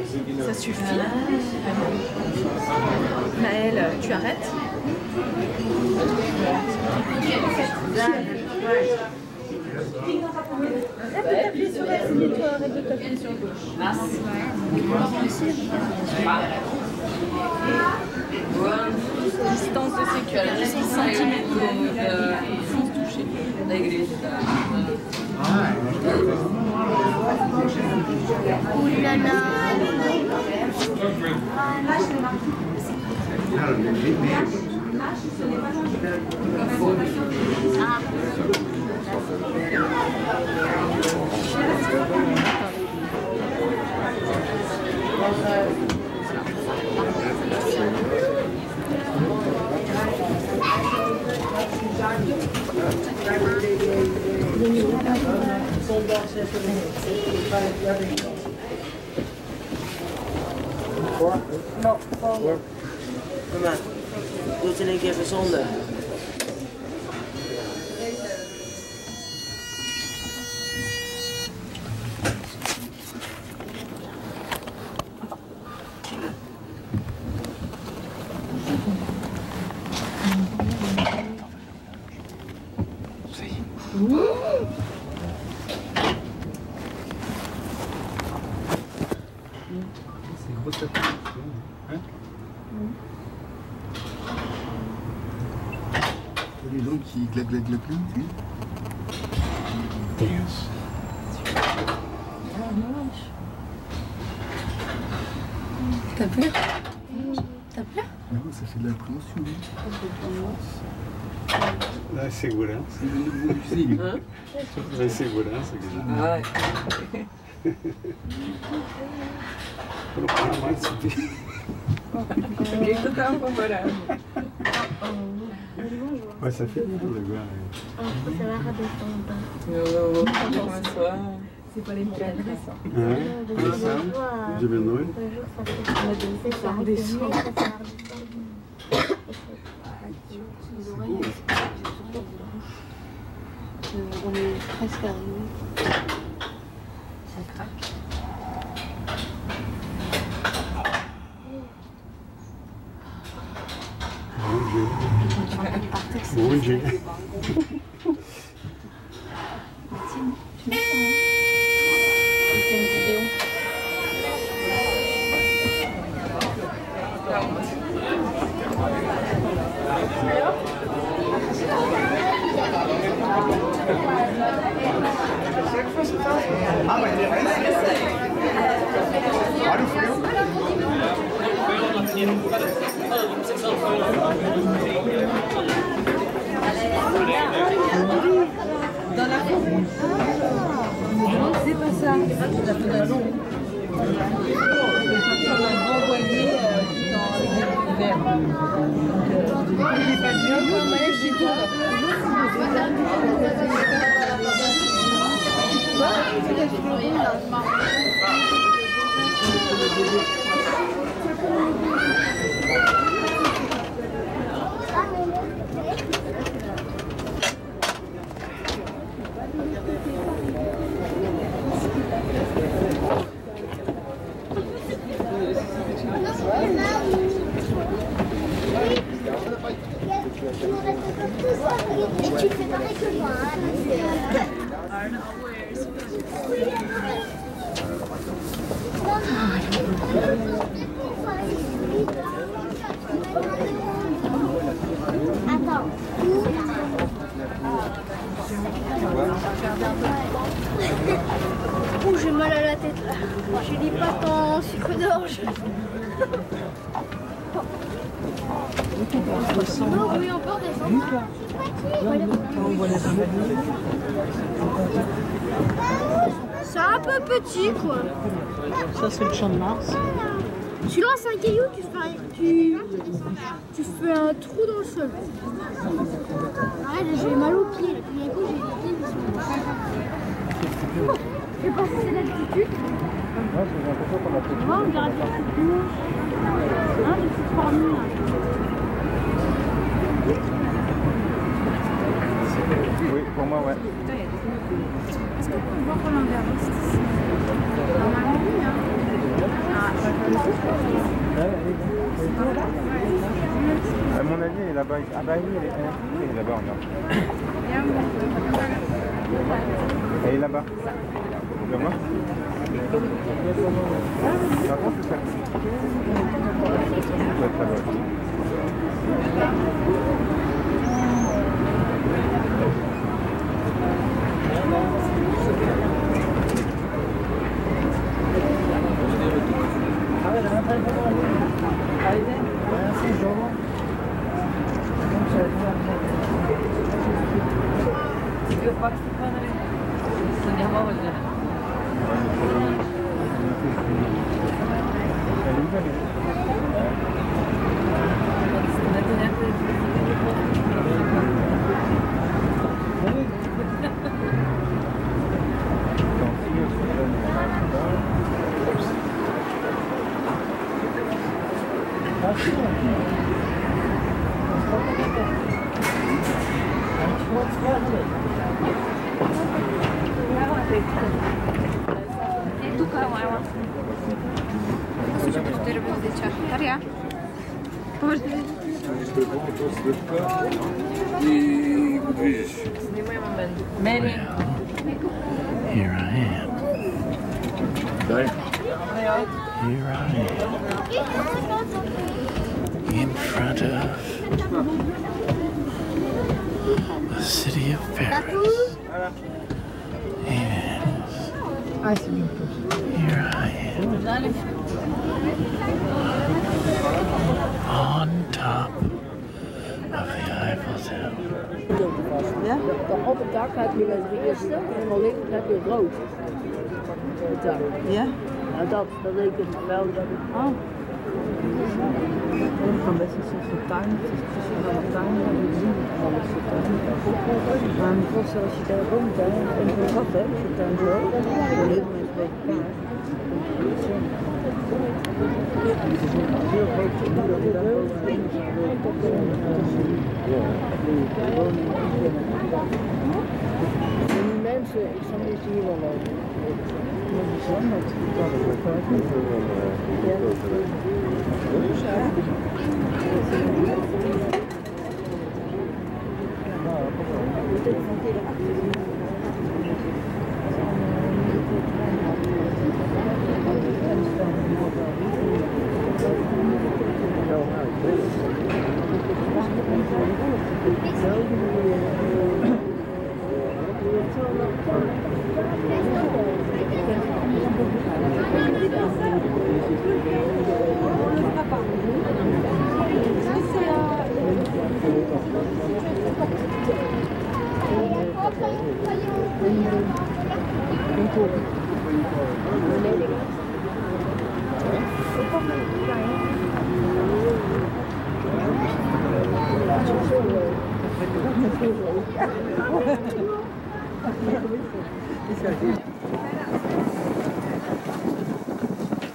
Ça suffit. Maëlle, tu arrêtes. Arrête de taper sur la fille, toi, arrête de taper sur le gauche. Distance de sécurité, 10 cm sans se toucher. Ouh là là. No, kom maar. Doe het in één keer verzonden. Les gens qui glac. T'as peur? T'as peur? Non, ça fait de l'appréhension. La segurança. La segurança. Ah, Ninguém tá apavorado. Ouais, ça fait beaucoup le gars. Ça va redescendre. C'est pas les mots intéressants. De menor. Ça redescend. On est presque arrivé. Ça craque. Bom dia. Olha o frio. Dans la cour. Non, c'est pas ça. La fondation. On va renvoyer dans les verres. Il n'est pas bien. Je Et tu fais pareil que moi. Attends. Ouh, j'ai mal à la tête là. J'ai des papes en sucre d'orge. Non, oui, on peut redescendre. C'est un peu petit quoi. Ça c'est le champ de Mars. Tu lances un caillou, tu fais un trou dans le sol. Ouais, là j'ai mal aux pieds. Là. Puis d'un coup j'ai les pieds qui sont... Je vais passer cette altitude. Ouais, on dirait que c'est plus haut. Hein, des petites formules là. Oui, pour moi, ouais. Est-ce qu'on peut voir comment on verra ici? Normalement, oui, hein. là-bas. Ah bah oui, elle est là-bas, regarde. Elle est là-bas. Tu vas voir? Par contre, c'est ça. Ça doit être là-bas. Here I am. Here I am. In front of the city of Paris. Yes. Here I am. On top of the Eiffel Tower. Ja? Op het dak heb je het eerste en dan links heb je rood. Het dak. Ja? Nou dat betekent wel dat het... Oh. Ik kan best eens een tuin, het is precies wel een tuin, en we zien alles de tuin. Maar ik voorstel als je daar komt en een gat hebt, als je tuin zo, dan heel veel mensen bij elkaar. Heel groot, dat je daar ook en die mensen, ik zal niet hier wel lopen.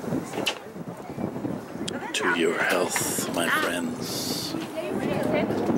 To your health, my friends.